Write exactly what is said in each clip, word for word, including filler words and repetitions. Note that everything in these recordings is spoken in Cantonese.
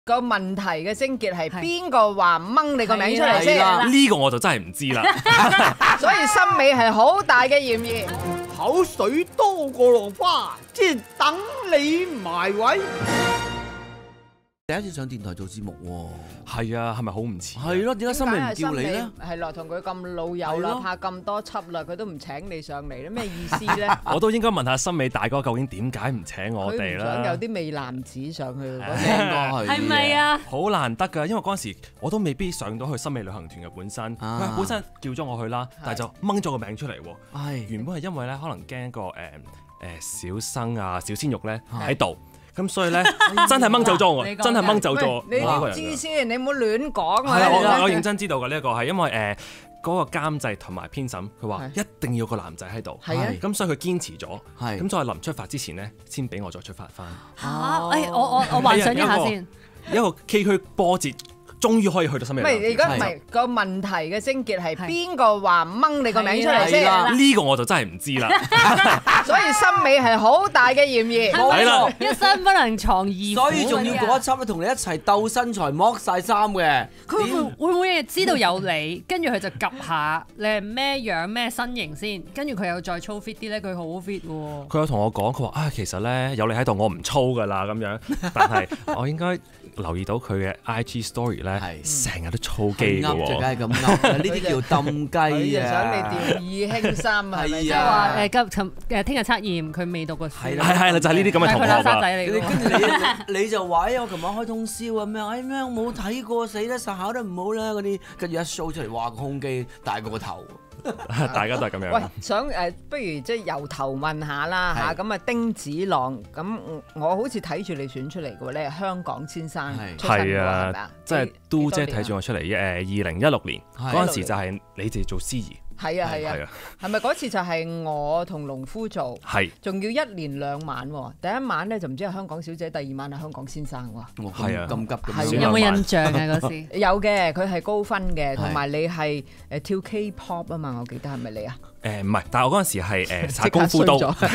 個問題嘅症結係邊個話掹你個名出嚟先？ 呢個我就真係唔知啦。 所以森美係好大嘅嫌疑。 口水多過落花，即係等你埋位。第一次上電台做節目喎， 係啊，係咪好唔似？ 係咯，點解森美唔叫你咧？ 係咯，同佢咁老友啦，拍咁多輯啦，佢都唔請你上嚟咧，咩意思咧？ 我都應該問下森美大哥究竟點解唔請我哋啦？ 佢唔想有啲美男子上去嗰啲， 係咪啊？ 好難得㗎，因為嗰陣時我都未必上到去森美旅行團嘅本身，佢、啊、本身叫咗我去啦，但係就掹咗個名出嚟喎。原本係因為咧，可能驚個誒誒小生啊、小鮮肉咧喺度。咁所以咧，真係掹走咗我，真係掹走咗。 你唔知先，你唔好亂講啊！ 係啊，我我認真知道嘅呢一個係因為誒嗰個監製同埋編審，佢話一定要個男仔喺度。係啊，咁所以佢堅持咗。係，咁再臨出發之前咧，先俾我再出發翻。 嚇！誒，我我我幻想一下先， 一個崎嶇波折。終於可以去到森美。 唔係，而家唔係個問題嘅症結係邊個話掹你個名出嚟先？ 呢個我就真係唔知啦。 所以森美係好大嘅嫌疑。 係啦， 一身不能藏二虎。 所以仲要嗰一輯咧，同你一齊鬥身材，剝晒衫嘅。 佢會會唔會知道有你，跟住佢就 𥄫 下你係咩樣咩身形先，跟住佢又再操 fit 啲咧，佢好 fit 喎。 佢有同我講，佢話啊，其實咧有你喺度，我唔操噶啦咁樣，但係我應該留意到佢嘅 I G story 咧。係成日都操機嘅喎， 就梗係咁噏，呢啲叫抌雞啊！ 想你掉以輕心係咪？ 即係話誒今尋誒聽日測驗，佢未讀過書。 係啦係啦，就係呢啲咁嘅同學啊！ 跟住你你就話誒我琴晚開通宵啊咩？誒咩我冇睇過，死得實考得唔好啦嗰啲，跟住一 show 出嚟，哇個胸肌大過個頭。 大家都係咁樣。 喂，想誒、呃，不如即係由頭問下啦嚇，咁啊丁子朗，咁我好似睇住你選出嚟嘅喎，你係香港先生出身嘅喎，係咪啊？ 即係都姐睇住我出嚟，誒二零一六年嗰陣時就係你哋做司儀。 係啊係啊，係咪嗰次就係我同農夫做？係，仲要一連兩晚喎。第一晚咧就唔知係香港小姐，第二晚係香港先生喎。 係啊，咁急嘅。 有冇印象啊嗰時？ 有嘅，佢係高分嘅，同埋你係誒跳 K-pop 啊嘛，我記得係咪你啊？ 誒唔係，但係我嗰陣時係誒打功夫刀。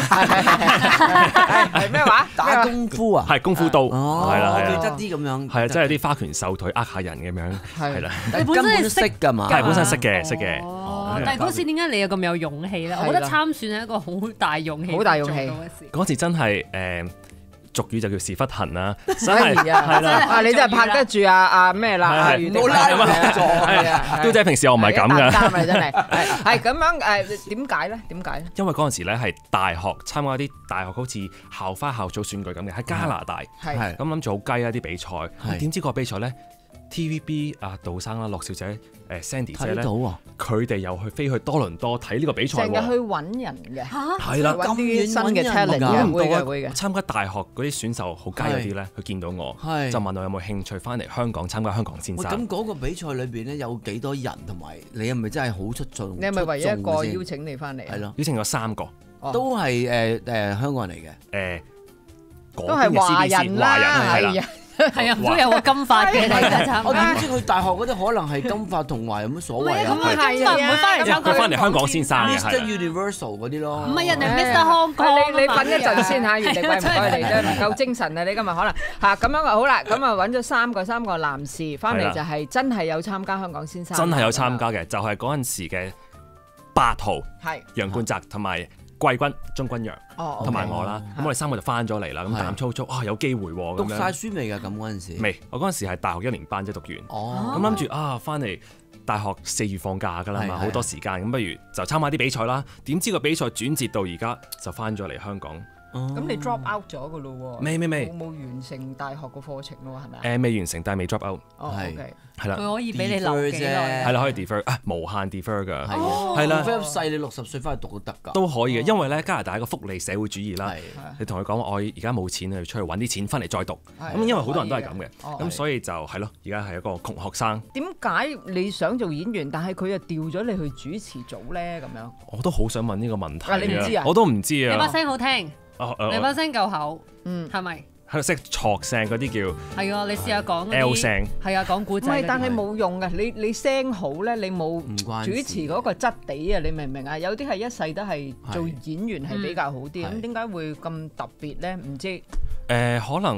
係咩話？ 打功夫啊？ 係功夫刀。 哦， 係啦係啦。 得啲咁樣。 係啊，即係啲花拳繡腿呃下人咁樣。係啦。 你本身識㗎嘛？ 係本身識嘅，識嘅。 哦，但係嗰時點解你有咁有勇氣咧？我覺得參選係一個好大勇氣， 好大勇氣。 嗰時真係誒俗語就叫屎忽痕啦，真係係啦。啊，你真係拍得住啊啊咩啦？ 冇拉咁做係啊！ 都姐平時我唔係咁㗎。 啱啊，真係係係咁樣誒？點解咧？點解咧？ 因為嗰陣時咧係大學參加啲大學好似校花校草選舉咁嘅，喺加拿大。係咁諗住好雞啊啲比賽，點知個比賽咧 T V B 啊杜生啦、樂小姐。誒 Sandy 姐咧，佢哋又去飛去多倫多睇呢個比賽喎，成日去揾人嘅， 係啦， 揾啲新嘅 talent 嘅，會嘅會嘅。 參加大學嗰啲選手好佳嗰啲咧，佢見到我，就問我有冇興趣翻嚟香港參加香港先生。 咁嗰個比賽裏邊咧有幾多人，同埋你係咪真係好出眾？ 你係咪唯一一個邀請你翻嚟？ 係咯， 邀請咗三個， 都係誒誒香港人嚟嘅， 誒都係華人啦，係啊。 係啊，都有個金髮嘅大家參加。 我點知佢大學嗰啲可能係金髮同華有乜所謂啊？ 咁佢金髮唔會翻嚟參加。 佢翻嚟香港先生嘅 ，Mister Universal 嗰啲咯。 唔係人哋 Mister Hong Kong。 你你瞓一陣先嚇，原地貴唔該你啫，唔夠精神啊！你今日可能嚇咁樣啊，好啦，咁啊揾咗三個三個男士翻嚟就係真係有參加香港先生。 真係有參加嘅，就係嗰陣時嘅八號，係楊冠澤同埋。季軍鐘君陽同埋我啦，咁我哋三個就翻咗嚟啦，咁膽粗粗啊有機會喎咁樣。 讀曬書未㗎？咁嗰陣時未，我嗰陣時係大學一年班啫，讀完。咁諗住啊，翻嚟大學四月放假㗎啦嘛，好多時間，咁不如就參加啲比賽啦。點知個比賽轉折到而家就翻咗嚟香港。 咁你 drop out 咗㗎咯喎？ 未未未， 冇完成大學個課程咯，係咪啊？ 誒未完成，但係未 drop out。 係係啦， 佢可以俾你留幾耐？ 係啦，可以 defer 啊，無限 defer 㗎。 係啦，咁細你六十歲翻去讀都得㗎。 都可以嘅，因為咧加拿大係個福利社會主義啦。你同佢講話，我而家冇錢，你出去揾啲錢翻嚟再讀。咁因為好多人都係咁嘅，咁所以就係咯，而家係一個窮學生。點解你想做演員，但係佢又調咗你去主持組咧？咁樣我都好想問呢個問題。 你唔知啊？ 我都唔知啊。 你把聲好聽。 哦、 你把聲夠厚，嗯，係咪？ 係識錯聲嗰啲叫係啊！你試下講 L 聲， 係啊，講古仔。 唔係，但係冇用嘅。你你聲好咧，你冇主持嗰個質地啊！你明唔明啊？有啲係一世都係做演員係比較好啲，咁點解會咁特別咧？唔知。 誒、呃，可能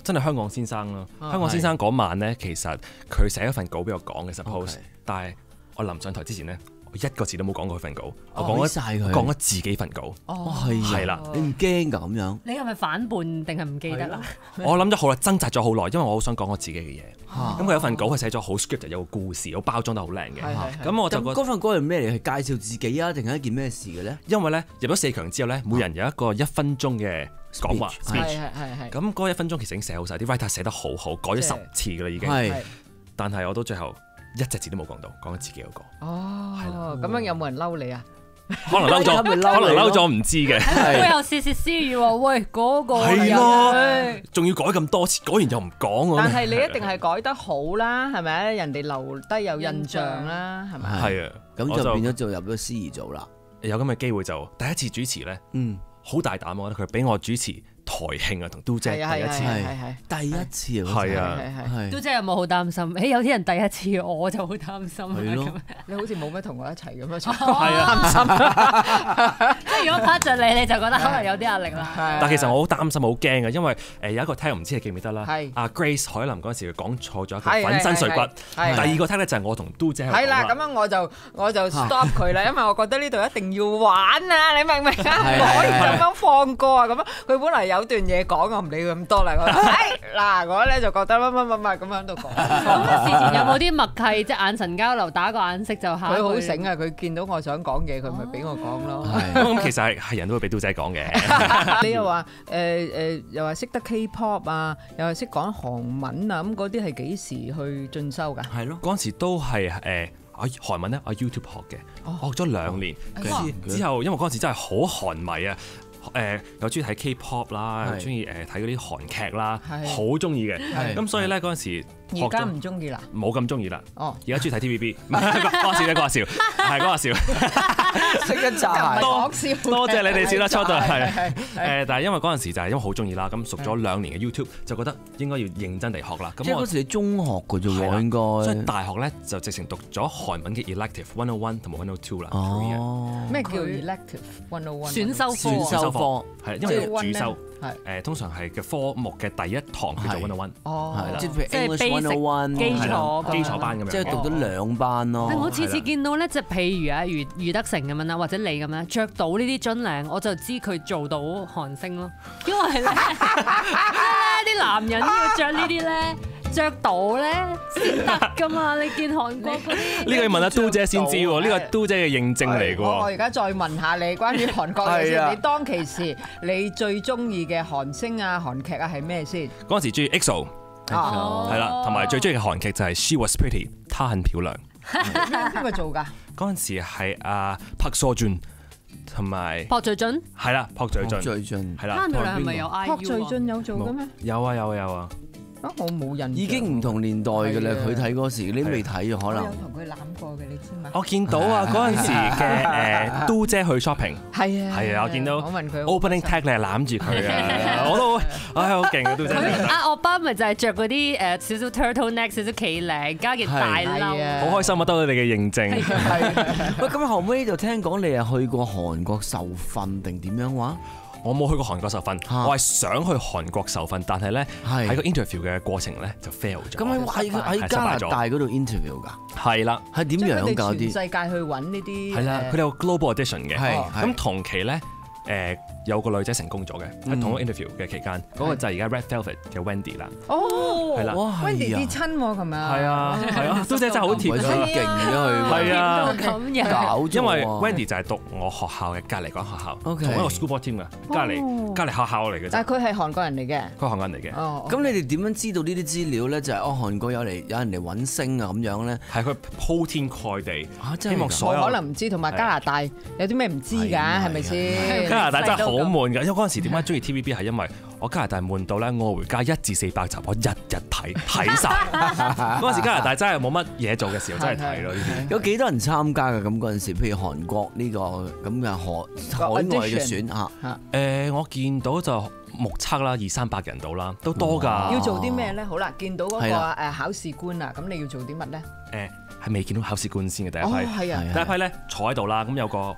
真係香港先生咯。香港先生嗰晚咧，其實佢寫咗份稿俾我講嘅 suppose，但係我臨上台之前咧，我一個字都冇講過佢份稿，我講咗曬佢， 講咗自己份稿。 哦，係係啦， 你唔驚㗎咁樣？ 你係咪反叛定係唔記得啦？ 我諗咗好耐，掙扎咗好耐，因為我好想講我自己嘅嘢。咁佢有份稿，佢寫咗好 script，有個故事，好包裝得好靚嘅。咁我就覺得嗰份稿係咩嚟？係介紹自己啊，定係一件咩事嘅咧？ 因為咧入咗四強之後咧，每人有一個一分鐘嘅講話 speech。咁嗰一分鐘其實已經寫好晒，啲 writer 寫得好好，改咗十次㗎啦已經。但係我到最後一隻字都冇講到，講咗自己嗰個。 哦，咁樣有冇人嬲你啊？ 可能嬲咗，可能嬲咗唔知嘅。 佢又竊竊私語喎，喂嗰個係咯，仲要改咁多次，改完又唔講。 但係你一定係改得好啦，係咪？人哋留低有印象啦，係咪？ 係啊， 咁就變咗做入咗司儀組啦。 有咁嘅機會就第一次主持咧，嗯，好大膽，我覺得佢俾我主持台慶啊，同嘟姐第一次， 第一次啊， 係啊， 嘟姐有冇好擔心？誒，有啲人第一次，我就好擔心。 係咯， 你好似冇乜同我一齊咁樣， 係啊， 擔心。 即係如果拍着你，你就覺得可能有啲壓力啦。 但其實我好擔心，好驚嘅，因為誒有一個 tag 唔知你記唔記得啦？ 係阿 Grace 海琳嗰陣時佢講錯咗一個粉身碎骨。第二個 tag 咧就係我同嘟姐係啦，咁樣我就我就 stop 佢啦，因為我覺得呢度一定要玩啊！你明唔明啊？唔可以咁樣放過啊！咁樣佢本嚟有段嘢講。我唔理佢咁多啦，我嗱我咧就覺得乜乜乜乜咁喺度講。 咁事前有冇啲默契，即係眼神交流，打個眼色就下。 佢好醒啊！佢見到我想講嘢，佢咪俾我講咯。 咁其實係係人都會俾嘟仔講嘅。 你又話誒誒，又話識得 K-pop 啊，又話識講韓文啊，咁嗰啲係幾時去進修㗎？ 係咯，嗰陣時都係誒。我韓文咧，我 YouTube 學嘅，學咗兩年之後，因為嗰陣時真係好韓迷啊！誒又中意睇 K-pop 啦，又中意誒睇嗰啲韓劇啦，好中意嘅。咁所以咧嗰陣時， 而家唔中意啦， 冇咁中意啦。 哦， 而家中意睇 T V B， 講笑啫，講笑，係講笑。 識一集多笑， 多謝你哋笑得出到係。誒，但係因為嗰陣時就係因為好中意啦，咁熟咗兩年嘅 YouTube，就覺得應該要認真地學啦。 即係嗰時你中學嘅啫喎，應該。 所以大學咧就直情讀咗韓文嘅 elective one oh one 同埋 one oh two 啦。 哦， 咩叫 elective one oh one？ 選修科。 選修科係因為主修。係誒，通常係嘅科目嘅第一堂叫做one oh one， 哦， 係啦， 即係 basic one oh one 基礎基礎班咁樣， 即係讀咗兩班咯。 我次次見到咧，即係譬如啊，余余德成咁樣啦，或者你咁樣着到呢啲樽領，我就知佢做到韓星咯。因為咧，啲男人要着呢啲咧。着到咧先得噶嘛！你見韓國嗰啲呢個要問阿嘟姐先知喎，呢個係嘟姐嘅認證嚟嘅喎。 我而家再問下你關於韓國嘅先，你當其時你最中意嘅韓星啊、韓劇啊係咩先？ 嗰陣時中意 E X O，係啦，同埋最中意嘅韓劇就係 She Was Pretty，她很漂亮。 邊個做㗎？ 嗰陣時係阿朴素俊同埋朴敘俊， 係啦，朴敘俊， 朴敘俊係啦。 她很漂亮係咪有 I U 啊？ 朴敘俊有做嘅咩？ 有啊有啊有啊。 啊！我冇印象， 已經唔同年代嘅啦。佢睇嗰時，你未睇啊？可能我有同佢攬過嘅，你知嘛？ 我見到啊，嗰陣時嘅誒嘟姐去 shopping， 係啊係啊，我見到。 我問佢 opening tag 你係攬住佢啊！我都唉好勁嘅嘟姐。 阿我爸咪就係着嗰啲誒少少 turtle neck、少少企領，加件大褸， 好開心啊！得到你嘅認證。 喂，咁後尾就聽講你係去過韓國受訓定點樣話？ 我冇去過韓國受訓，我係想去韓國受訓，但係咧喺個 interview 嘅過程咧就 fail 咗。 咁喺喺加拿大嗰度 interview 㗎？ 係啦， 係點樣㗎？啲全世界去揾呢啲係啦，佢哋有 global audition 嘅。 係咁同期咧，誒有個女仔成功咗嘅喺同一個 interview 嘅期間，嗰個就係而家 Red Velvet 嘅 Wendy 啦。 哦， 係啦 ，Wendy 跌親喎，琴日。 係啊，係啊，嘟姐真係好貼， 勁咗佢。 係啊， 咁樣搞咗。 因為 Wendy 就係讀我學校嘅隔離間學校，同一個 school board team 嘅隔離隔離學校嚟嘅。 但係佢係韓國人嚟嘅。 佢係韓國人嚟嘅。 哦。 咁你哋點樣知道呢啲資料咧？就係哦，韓國有嚟有人嚟揾星啊咁樣咧。 係佢鋪天蓋地，希望所有可能唔知，同埋加拿大有啲咩唔知㗎，係咪先？ 加拿大真係好悶㗎，因為嗰陣時點解中意 T V B 係因為我加拿大悶到咧，我回家一至四百集我日日睇睇曬。嗰陣時加拿大真係冇乜嘢做嘅時候，真係睇咯呢啲。 有幾多人參加㗎？咁嗰陣時，譬如韓國呢個咁嘅海海外嘅選嚇。 誒，我見到就目測啦，二三百人到啦，都多㗎。 要做啲咩咧？好啦，見到嗰個誒考試官啊，咁你要做啲乜咧？ 誒，係未見到考試官先嘅第一批。 哦，係啊。 第一批咧坐喺度啦，咁有個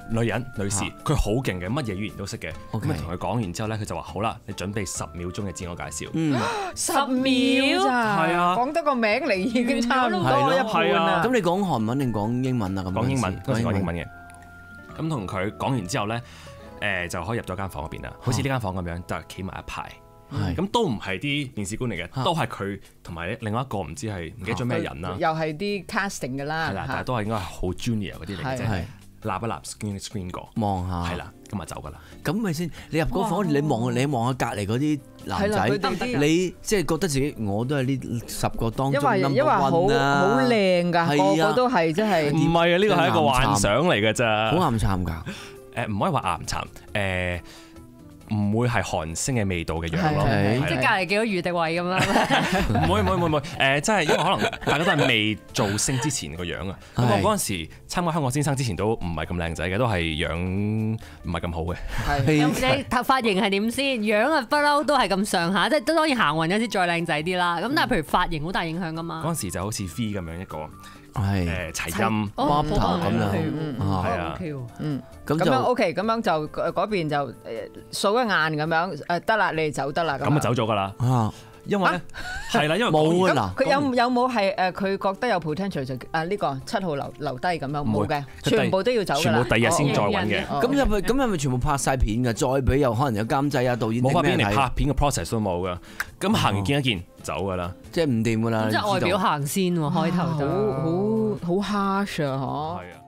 女人女士，佢好勁嘅，乜嘢語言都識嘅。咁 OK 同佢講完之後咧，佢就話好啦，你準備十秒鐘嘅自我介紹。 嗯， 十秒咋？ 係啊講得個名嚟已經差唔多一半啦。 咁你講韓文定講英文啊？咁講英文，嗰時講英文嘅。咁同佢講完之後咧，誒就可以入咗間房嗰邊啦。好似呢間房咁樣，就企埋一排。咁都唔係啲面試官嚟嘅，都係佢同埋另外一個唔知係唔記得咗咩人啦。 又係啲 casting 㗎啦。 係啦，但係都係應該係好 junior 嗰啲嚟嘅啫。立一立 screen screen 過望下， 係啦，咁就走㗎啦。 咁咪先，你入嗰房，你望你望下隔離嗰啲男仔，你即係覺得自己我都係呢十個當中 number one 啦。因為好好靚㗎，個個都係真係。 唔係啊，呢個係一個幻想嚟㗎咋。 好岩巉㗎。 誒唔可以話岩巉，誒。唔會係韓星嘅味道嘅樣咯， 即係隔離幾個余迪偉咁樣。 唔會唔會唔會唔會誒，真係因為可能大家都係未做星之前個樣啊。咁我嗰陣時參加香港先生之前都唔係咁靚仔嘅，都係樣唔係咁好嘅。 你頭髮型係點先？樣啊不嬲都係咁上下，即係都當然行運嗰時再靚仔啲啦。咁但係譬如髮型好大影響㗎嘛。 嗰陣時就好似 V 咁樣一個。 係誒齊音波頭咁樣， 係啊， 嗯，咁樣 OK，咁樣就嗰邊就誒數一眼咁樣，誒得啦，你哋走得啦， 咁啊走咗㗎啦，因為咧係啦，因為冇啊嗱， 佢有有冇係誒佢覺得有 potential 就啊呢個七號留留低咁樣冇嘅，全部都要走㗎啦， 全部第二日先再揾嘅。 咁入去咁係咪全部拍晒片㗎？再俾又可能有監製啊、導演冇拍片嚟拍片嘅 process 都冇㗎。咁行完見一見走㗎啦， 即係唔掂㗎啦。 即係外表行先喎，開頭就好好好 harsh 啊，嗬。